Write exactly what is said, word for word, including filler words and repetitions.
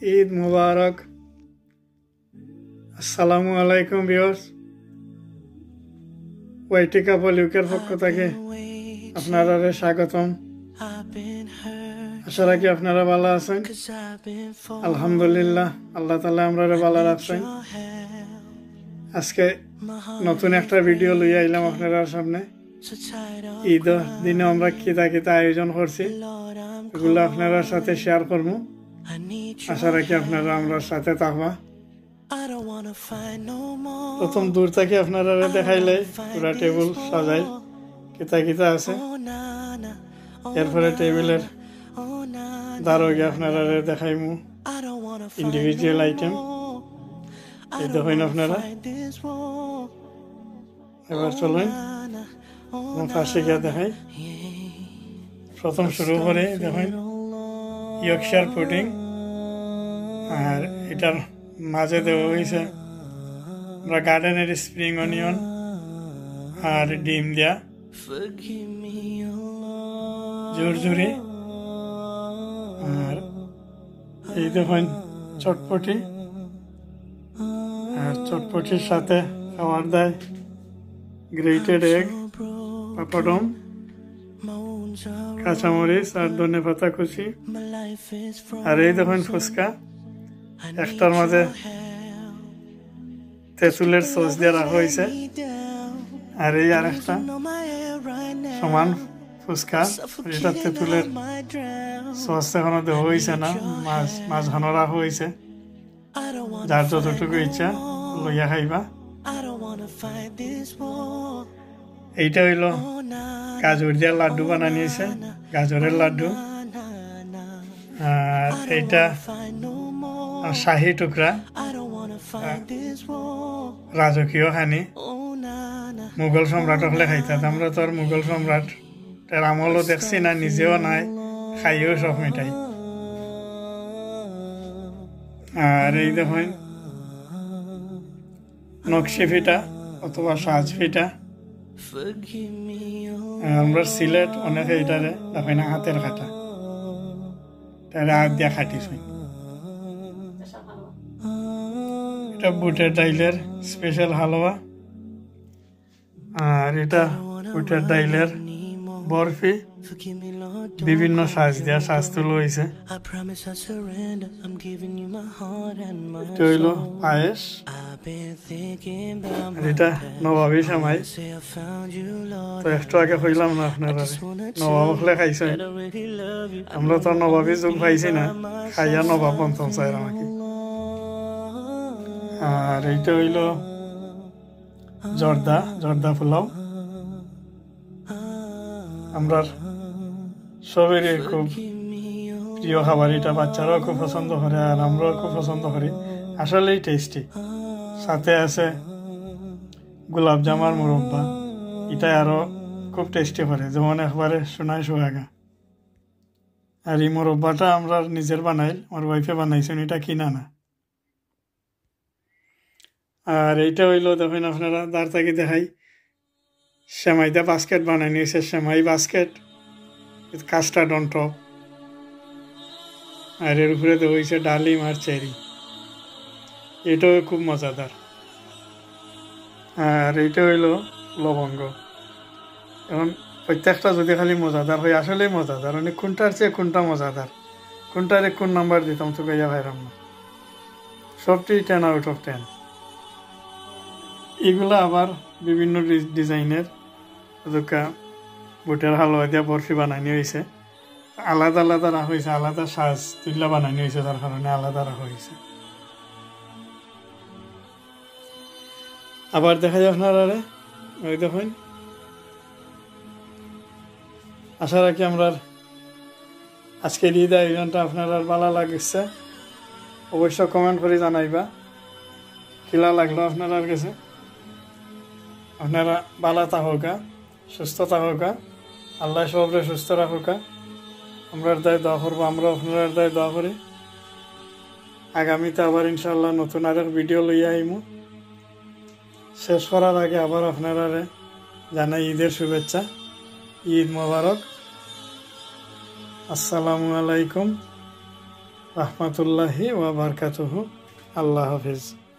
ঈদ মুবারক। আসসালামু আলাইকুম ভিউয়ার্স, ওয়াইটি কাপল ইউকের পক্ষ থেকে আপনারা স্বাগতম। আশা রাখি আপনারা ভালো আছেন। আলহামদুলিল্লাহ, আল্লাহ তাআলা আমরা ভালো রাখছেন। আজকে নতুন একটা ভিডিও লইয়া আইলাম আপনার সামনে। ঈদ দিনে আমরা কিতা কিতা আয়োজন করছি এগুলো আপনার সাথে শেয়ার করবো। আশা রাখি আপনারা আমরা সাথে থাকবা। প্রথম দূর থেকে আপনারা দেখাইলে পুরা টেবিল সাজাই কিতা কিতা আছে, এরপরে টেবিলের দ্বারো গিয়ে আপনারা দেখাইমু ইন্ডিভিজুয়াল আইটেম। এই দেখেন আপনারা, এবার চলুন পাশে গিয়ে দেখাই। প্রথম শুরু করে দেখেন ইয়র্কশায়ার পুডিং, আর এটার মাঝে দেওয়া হয়েছে আমরা গার্ডেনের স্প্রিং অনিয়ন আর ডিম দেয়া ঝুরঝুরি। আর এই দেখুন চটপটি, আর চটপটির সাথে খাবার দেয় গ্রেটেড এগ, পাপাডম, কাঁচামরিচ আর ধনে পাতা কুচি। আর এই দেখুন ফুচকা, একটার মাঝে তেঁতুলের সস দিয়ে রাখা হয়েছে, আর এই আর একটা সমান ফুচকা, এটা তেঁতুলের সস এখনো দেওয়া হয়েছে না, মাছ মাঝখানো রাখা হয়েছে। যার যতটুকু ইচ্ছা লইয়া খাইবা। এইটা হইল গাজর দিয়ে লাড্ডু বানানিয়েছে, গাজরের লাড্ডু। আর এইটা শাহি টুকরা, রাজকীয় খানি। মুঘল সম্রাট হলে খাইতাম, আমরা তো আর মুঘল সম্রাট তার আমলও দেখছি না, নিজেও নাই, খাইও সব মিঠাই। আর এই দেখুন নকশি ফিটা অথবা সাজ ফিটা। আমরা সিলেট অনেকে এইটারে দেখেন হাতের কাটা, তারা হাত দিয়া খাটিছি। এটা বুটের ডাইলের স্পেশাল হালুয়া, আর এটা বুটের ডাইলের বরফি, বিভিন্ন সাজ দিয়া সাজ তুলো হয়েছে। এটা হইল পায়েস, এটা নবাবি সেমাই। তো একটু আগে হইলাম না আপনারা নবাব হলে খাইছে, আমরা তো নবাবি যুগ পাইছি না, খাইয়া নবাব বন্ধন চাই আমাকে। আর এইটা হইল জর্দা, জর্দা পোলাও। আমরা সবেরই খুব প্রিয় খাবার এটা, বাচ্চারাও খুব পছন্দ করে আর আমরাও খুব পছন্দ করি, আসলেই টেস্টি। সাথে আছে গোলাপ জামার মুরব্বা, এটা আরো খুব টেস্টি করে, যেমন একবারে সোনায় সোহাগা। আর এই মুরব্বাটা আমরা নিজের বানাই, আমার ওয়াইফে বানাইছেন, এটা কিনা না। আর এইটা হইল দেখেন আপনারা দাঁড় থেকে দেখাই, সেমাইটা বাস্কেট বানাই নিয়েছে, সেমাই বাস্কেট কাস্টার্ড অন টপ। আর এর উপরে দেওয়া হয়েছে ডালিম আর চেরি, এটাও খুব মজাদার। আর এইটা হইল লবঙ্গ। এখন প্রত্যেকটা যদি খালি মজাদার হয়, আসলেই মজাদার, মানে কোনটার চেয়ে কোনটা মজাদার, কোনটারে কোন নাম্বার দিতাম তো গাইয়া ভাইরাম না, সবটি টেন আউট অফ টেন। এগুলো আবার বিভিন্ন ডিজাইনের বুটের হালুয়া দিয়া বরফি বানানি হয়েছে, আলাদা আলাদা রাখা হয়েছে, আলাদা সাজ তুল্লা বানানি হয়েছে, তার কারণে আলাদা রাখা হয়েছে। আবার দেখা যায় আপনারা ওই দেখুন। আশা রাখি আমরা আজকের ঈদ আয়োজনটা আপনারা ভালো লাগছে, অবশ্য কমেন্ট করে জানাইবা কিলা লাগলো আপনার কাছে। আপনারা ভালো থাকুকা, সুস্থ থাকুকা, আল্লাহ সবরে সুস্থ রাখুকা। আমরা দায় দোয়া করবো, আমরা আপনার দায় দোয়া করি। আগামীতে আবার ইনশাল্লাহ নতুন আরেক ভিডিও লইয়া আইমু। শেষ করার আগে আবার আপনারা জানাই ঈদের শুভেচ্ছা, ঈদ মোবারক। আসসালামু আলাইকুম। রাহমাতুল্লাহি ওয়া বারাকাতুহু। আল্লাহ হাফিজ।